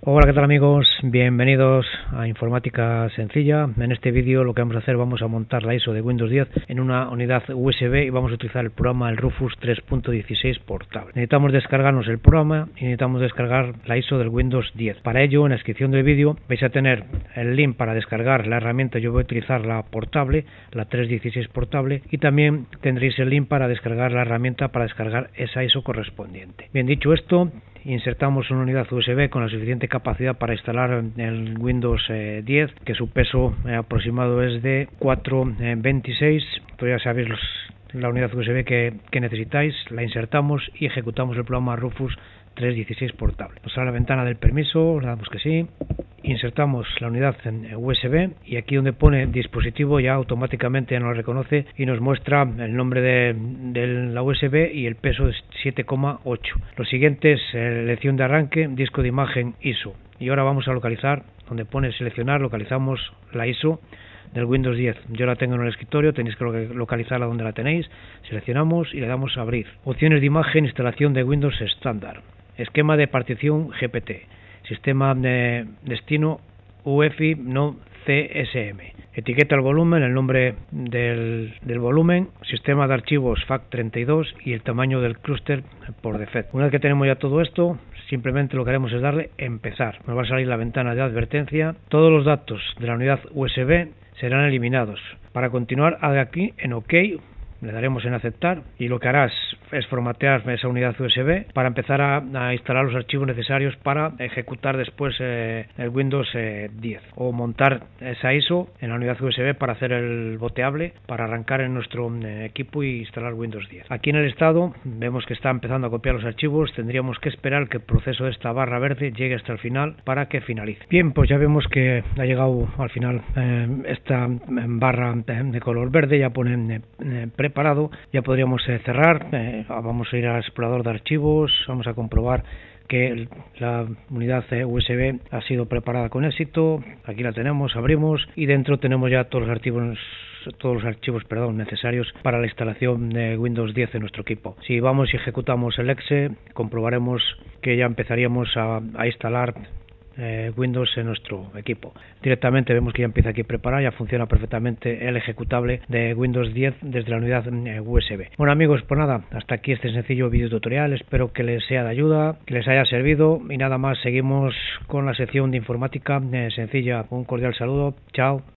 Hola, ¿qué tal amigos? Bienvenidos a Informática Sencilla. En este vídeo lo que vamos a hacer, vamos a montar la ISO de Windows 10 en una unidad USB y vamos a utilizar el programa el Rufus 3.16 portable. Necesitamos descargarnos el programa y necesitamos descargar la ISO del Windows 10. Para ello, en la descripción del vídeo vais a tener el link para descargar la herramienta. Yo voy a utilizar la portable, la 3.16 portable, y también tendréis el link para descargar la herramienta para descargar esa ISO correspondiente. Bien, dicho esto, insertamos una unidad USB con la suficiente capacidad para instalar el Windows 10, que su peso aproximado es de 4,26. Entonces ya sabéis la unidad USB que necesitáis, la insertamos y ejecutamos el programa Rufus 3.16 portable. Nos sale la ventana del permiso, le damos que sí, insertamos la unidad en USB y aquí donde pone dispositivo ya automáticamente nos reconoce y nos muestra el nombre de la USB y el peso es 7,8. Lo siguiente es selección de arranque, disco de imagen ISO, y ahora vamos a localizar donde pone seleccionar, localizamos la ISO del Windows 10. Yo la tengo en el escritorio, tenéis que localizarla donde la tenéis. Seleccionamos y le damos a abrir. Opciones de imagen, instalación de Windows estándar, esquema de partición GPT, sistema de destino UEFI no CSM, etiqueta el volumen, el nombre del volumen, sistema de archivos FAT32 y el tamaño del clúster por defecto. Una vez que tenemos ya todo esto, simplemente lo que haremos es darle empezar. Nos va a salir la ventana de advertencia. Todos los datos de la unidad USB serán eliminados. Para continuar, haga aquí en OK, le daremos en aceptar y lo que harás es formatear esa unidad USB para empezar a instalar los archivos necesarios para ejecutar después el Windows 10 o montar esa ISO en la unidad USB para hacer el boteable para arrancar en nuestro equipo y instalar Windows 10. Aquí en el estado vemos que está empezando a copiar los archivos. Tendríamos que esperar que el proceso de esta barra verde llegue hasta el final para que finalice. Bien, pues ya vemos que ha llegado al final esta barra de color verde, ya pone preparado. Ya podríamos cerrar. Vamos a ir al explorador de archivos, vamos a comprobar que la unidad USB ha sido preparada con éxito. Aquí la tenemos, abrimos y dentro tenemos ya todos los archivos necesarios para la instalación de Windows 10 en nuestro equipo. Si vamos y ejecutamos el exe, comprobaremos que ya empezaríamos a instalar Windows en nuestro equipo. Directamente vemos que ya empieza aquí a preparar, ya funciona perfectamente el ejecutable de Windows 10 desde la unidad USB. Bueno amigos, pues nada, hasta aquí este sencillo video tutorial. Espero que les sea de ayuda, que les haya servido y nada más, seguimos con la sección de informática sencilla. Un cordial saludo, chao.